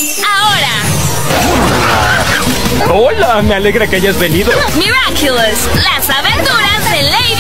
¡Ahora! Hola, me alegra que hayas venido. Miraculous, las aventuras de Lady